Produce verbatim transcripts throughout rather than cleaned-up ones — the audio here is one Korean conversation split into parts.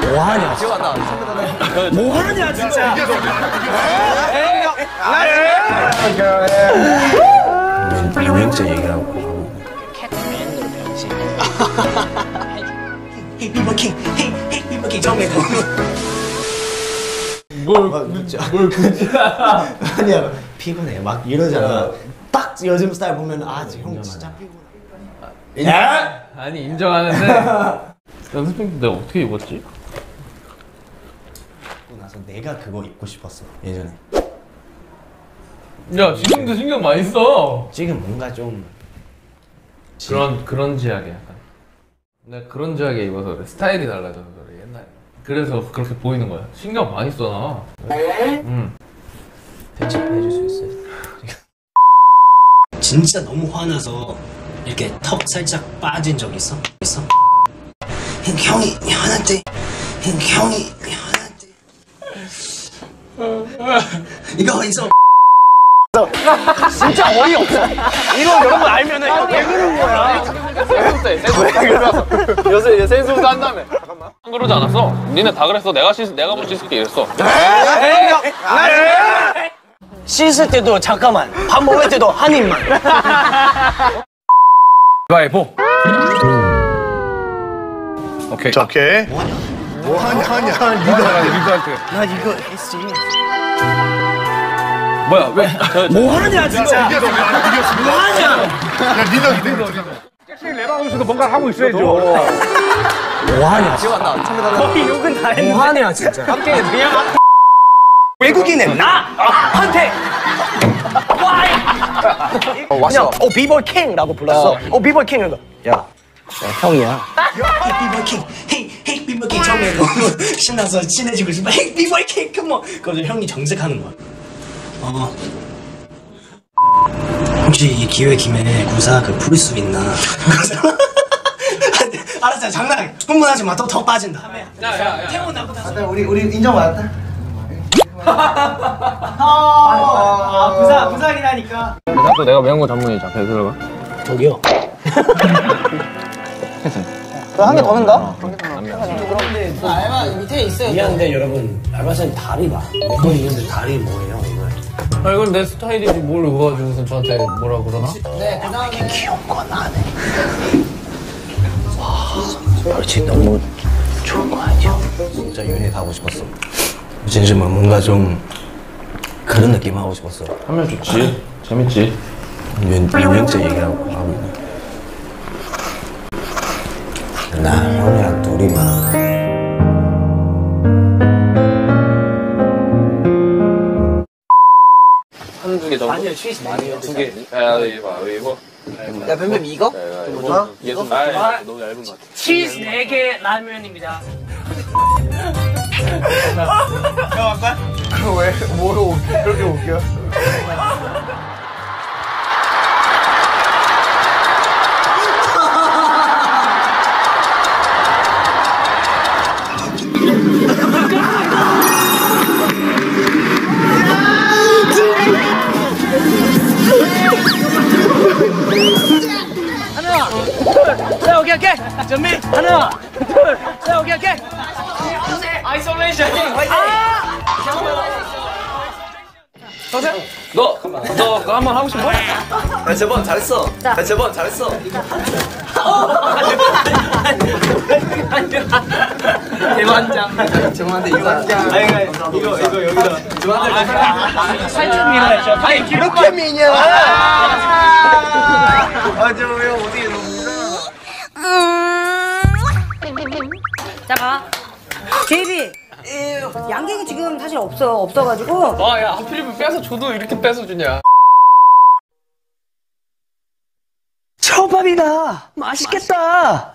뭐하냐? 기억 안 나. 뭐하냐 진짜? 유명자 얘기하고. 헤이 비버킹, 헤이 헤이 비버킹 정해도. 뭘 굳이 뭘 굳이 아니야 피곤해 막 이러잖아. 딱 요즘 스타일 보면 아 형 진짜 피곤해. 야? 아니 인정하는데 연습생 때 내가 어떻게 입었지? 그러고 나서 내가 그거 입고 싶었어 예전에. 야 지금도 신경 많이 써. 지금 뭔가 좀 그런 그런지하게 약간. 내가 그런지하게 입어서 그래. 스타일이 달라져서 그래 옛날에. 그래서 그렇게 보이는 거야. 신경 많이 써 나. 응. 대체 해줄 수 있어요? 진짜 너무 화나서 이렇게 턱 살짝 빠진 적 있어? 있어? 형이 화났대. 형이 화났대. 이거 있어. 진짜 어이없어. 이거 여러분 알면은 아, 왜 그런 거야? 요새 세수도 한다며. 잠깐만. 안 그러지 않았어? 니네 다 그랬어. 내가 씻 내가 못 씻을게 이랬어. 씻을 때도 잠깐만. 밥 먹을 때도 한 입만. 가위바위보. 오케이. 자, 오케이. 뭐하냐? 뭐하냐, 하냐. 리드할게. 나 이거 했지. 뭐야 왜? 뭐하냐 진짜? 뭐하냐? 야, 니가 니가. 잭슨 레바논스도 뭔가를 하고 있어야죠. 뭐하냐? 기억 안 나. 거의 욕은 다 했는데. 뭐하냐 진짜? 함께 그냥 외국인은 나한테 어, 왔어. 어 비볼 킹라고 불렀어. 어 비볼 킹. 야, 형이야. 헤이 비볼 킹, 헤이 헤이 비볼 킹 처음에 신나서 친해지고 싶어. 헤이 비볼 킹, 컴온. 그래서 형이 정색하는 거야. 어. 혹시 이 기회 김에 구사 그 풀숲 있나? 알았어, 장난. 흥분하지 마. 더 더 빠진다. 야야야. 태훈 나보다. 우리 우리 인정 받았다. 아, 부사 부사기라니까. 또 내가 매운 거 전문이자. 배 들어가. 저기요. 한 개 더 넣는다? 그런데 알바 밑에 있어요. 미안한데 여러분, 알바생 다리 봐. 이거 있는데 다리 뭐예요, 이거? 아 이건 내 스타일이지 뭘 그거 가지고서 저한테 뭐라 그러나? 네, 그다음에 귀여운 건 안 해. 와, 벌칙 너무 좋은 거 아니야? 진짜 유닛 하고 싶었어. 진심으로 뭔가 좀 그런 느낌 하고 싶었어. 하면 좋지. 재밌지. 유명자 얘기하고 하고 있네. 나 형이랑 둘이만. 한두 개 정도? 아니요, 취스 아니요. 두 개. 가위바위보. 야, 뱀뱀 이거? 뭐죠? 예술. 아, 너무 얇은 것 같아. 치즈 네 개 라면입니다. 형 아까? 왜? 뭐로 그렇게 웃겨? 하나, 둘, 셋, 오케이, 오케이. 준비. 하나, 둘, 셋, 오케이, 오케이. 아이솔레이션. 아! 너, 너 그거 한번 하고 싶어? 야, 저번 잘했어. 야, 저번 잘했어. 대만장. 저번한테 이거 한장. 아니, 이거, 이거 여기다. 저번한테 살짝 밀어야죠. 아니, 이렇게 미냐? 아, 저 형 어떻게 너무 자, 봐. 제이비. 양갱이 지금 사실 없어, 없어가지고. 아, 야, 하필이면 뺏어 줘도 이렇게 뺏어 주냐. 초밥이다. 맛있겠다.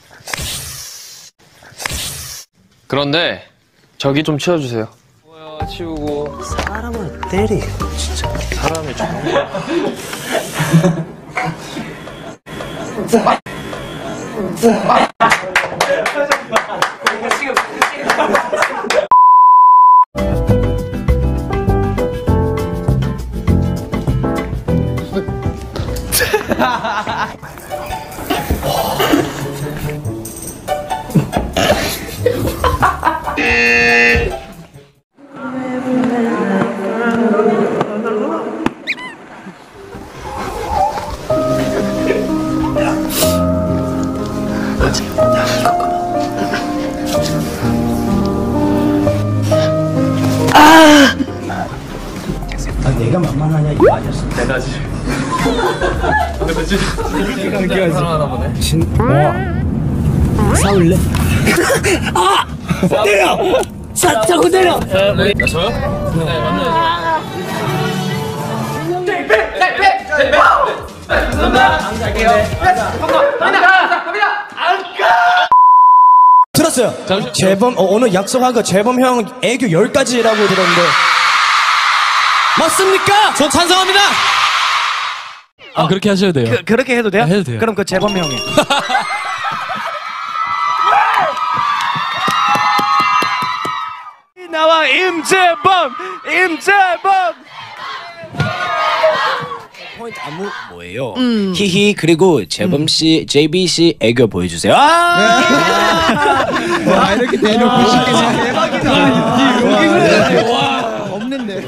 그런데 저기 좀 치워주세요. 치우고. 사람을 때리. 진짜. 사람이 정말. 그만하냐 이거 아니었어? 내가 지 근데 그 진짜 사랑하나 보네. 진, 뭐? 싸울래? 아! 때려! 자, 자꾸 때려! 네, 저요? 네, 맞나요? 들었어요. 재범, 어, 오늘 약속한 거 재범 형 애교 열 가지라고 들었는데 맞습니까? 전 찬성합니다. 아 그렇게 하셔도 돼요. 그, 그렇게 해도 돼요? 네, 해도 돼요. 그럼 그 재범 형이 나와 임재범! 임재범! 포인트 안무 뭐예요? 히히 그리고 재범 씨, 제이비 씨 애교 보여주세요. 아! 와 이렇게 대놓고 쉽게 대박이다. 와 없는데.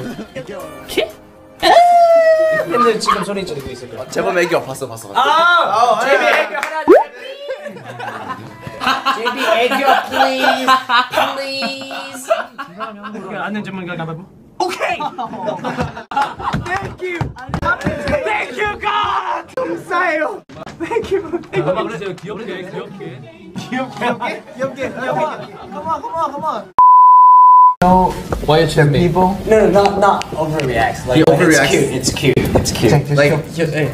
팬들 지금 소리 지르고 있을 거야. 재범 애교 봤어 봤어. 봤어. 아! 제이비 애교 하나 제이비 애교 please please 안는 좀 가봐봐. 오케이! Thank you! Thank you God! 감사해요. Thank you. Thank you. 그러세요. 귀엽게, 귀엽게. 귀엽게 귀엽게 귀엽게 Come on, come on, come on. Why you check me? No, no, not not overreact. Like, like it's cute. It's cute. It's cute. Like you, hey.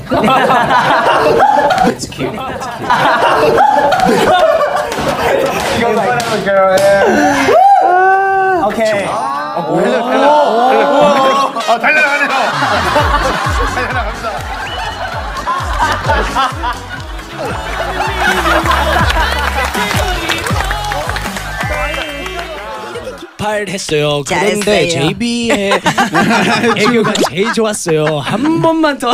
It's cute. It's cute. You go like a girl. Yeah. Okay. 아 달려나가네요. 달려나갑니다. 발했어요. 잘했어요. 그런데 제이비의 애교가 제일 좋았어요. 한 번만 더.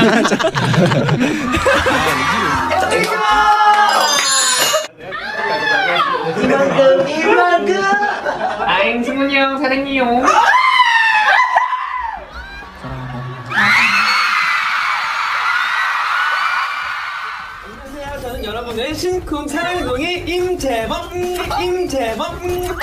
이만큼 이만큼. 아잉 승훈이 형 사랑해요. 안녕하세요. 저는 여러분의 신쿵 사랑동이 임재범 임재범.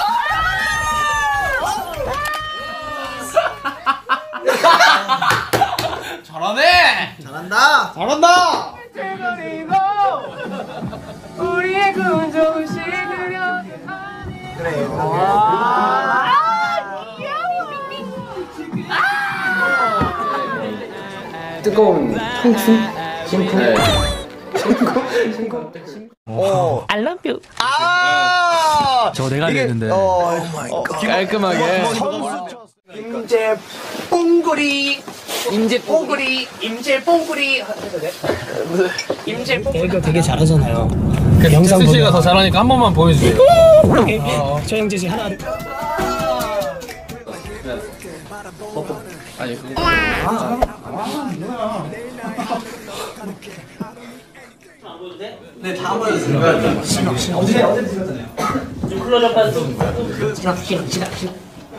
잘하네. 잘한다. 잘한다. 우리의 구조 식으려. 뜨거운 청춘? 심쿵? 네. I love you. 저 내가 했는데. 깔끔하게. 임재 뽕구리 임재 뽕구리 임재 뽕구리 해도 돼? 임재 뽕구리 애교 되게 잘하잖아요. 영상 그 씨가 더 잘하니까 한 번만 보여주세요. 오케이. 조영재 씨 하나 아니 그거. 네 다음번에 들어가야 어제 어제 들었잖아요. 좀 클로즈업 하는 좀 지나 지나 지나 지나.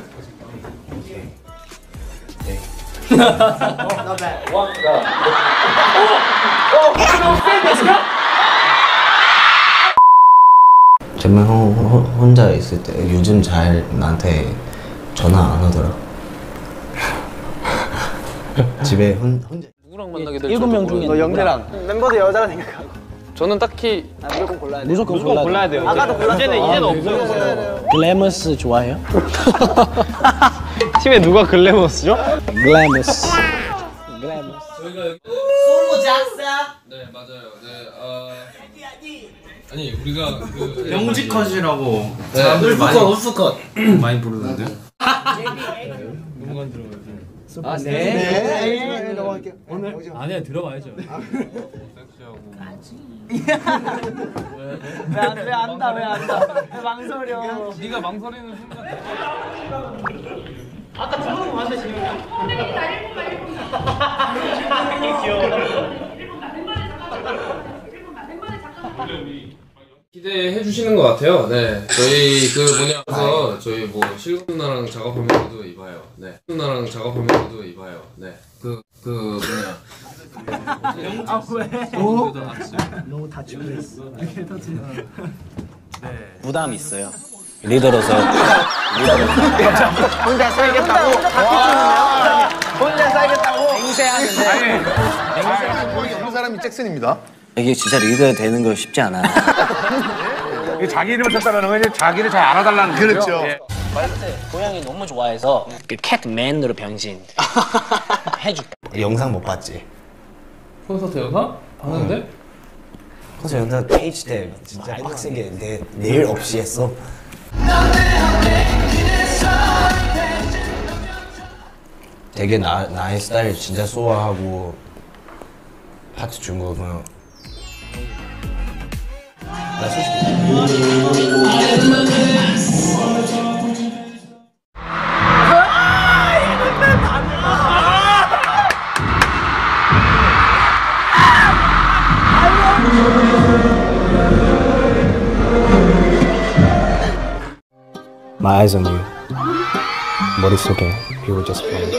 Not bad. One. 재명 형 혼자 있을 때 요즘 잘 나한테 전화 안 오더라. 집에 혼, 혼자 누구랑 만나게 될지 일곱 명 중에 너 영재랑 멤버들 여자라 생각하고. 저는 딱히 무조건 골라야 돼. 무조건 골라야, 골라야 돼요. 아까도 골랐어. 이제는 이제는 없어요. 글래머스 좋아해요? 팀에 누가 글래머스죠? 글래머스. 글래머스. 저희가 여기 소모 작사. 네 맞아요. 네 어. 아니 우리가 그 영지 컷이라고 네. 우스컷 우스컷 많이 부르는데. 아 네. 네. 넘어갈게요. 오늘 아니야 들어봐야죠. 왜왜 안다 왜 안다 왜 망설여. 네가 망설이는 순간 기대해 주시는 것 같아요. 네, 저희 그 뭐냐 그래서 저희 뭐 실금 누나랑 작업하면서도 입어요. 네, 누나랑 작업하면서도 입어요. 네, 그 그 뭐냐. 아 왜? 너무 다치고 있어. 부담 있어요. 리더로서 혼자 살겠다고. 혼자 바뀌었는데요? 혼자 살겠다고. 맹세하는데. 아니, 거기 없는 사람이 잭슨입니다. 이게 진짜 리더 되는 거 쉽지 않아. 이게 자기 이름을 썼다는 건 이제 자기를 잘 알아달라는 거죠. 그렇죠. 예. 고양이 너무 좋아해서 그 캣맨으로 변신 해줄까? 영상 못 봤지? 콘서트 영상? 봤는데? 그래서 영상 페이지 때 진짜 빡세게 내 내일 없이 했어. 되게 나 나의 스타일 진짜 소화하고 파트 준 거고요. 나 솔직히 My eyes on you. 머릿속에 you were just playing.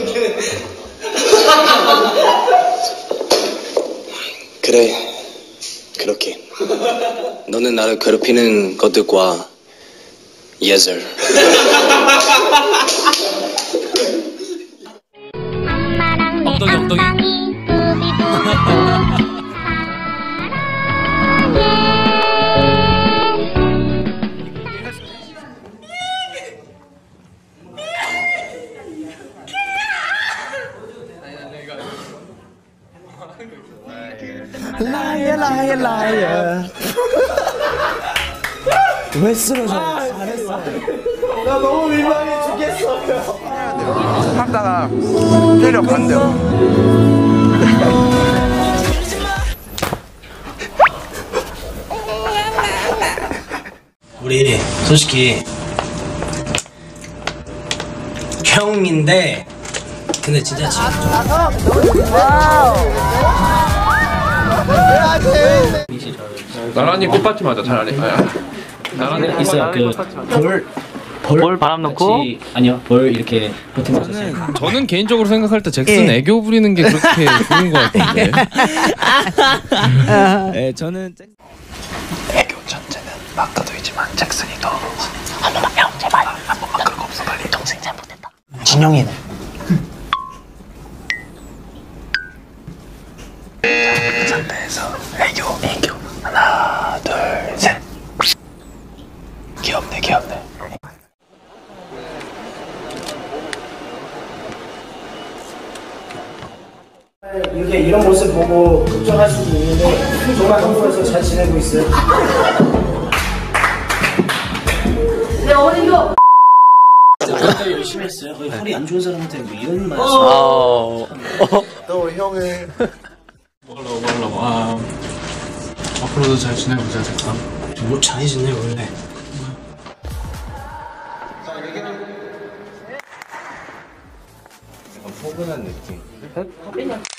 그래, 그렇게. 너는 나를 괴롭히는 것들과 예절. 엉덩이 엉덩이. Liar, liar, liar. 왜 쓰러져? 잘했어. 나 너무 민망해 죽겠어요. 하다가 때려 반대로. 우리 솔직히 형인데 근데 진짜 지금 나란히 꽃받침 하자 차라리. 나란히 있어요. 그볼 볼 바람 넣고 아니요 볼 이렇게 버티면서 저는, 저는 개인적으로 생각할 때 잭슨 애교 부리는 게 그렇게 좋은 것 같은데. 네, 저는 애교 천재는 막가도이지만 잭슨이 더 한 번만 형 제발 한 번만 그런 거 없어 빨리 동생 잘못했다 진영이는 그 상태에서 애교 애교 하나 둘 셋 귀엽네 귀엽네 이렇게 이런 모습 보고 걱정할 수도 있는데 정말 한국에서 잘 지내고 있어요. 네, 어머님도. 진짜 열심히 했어요. 거의 허리 안 좋은 사람한테 뭐 이런 말 어. 또 형을 먹으려고 먹으려고. 아, 앞으로도 잘 지내보자 잭슨. 뭐 잘해지네 원래. 포근한 느낌.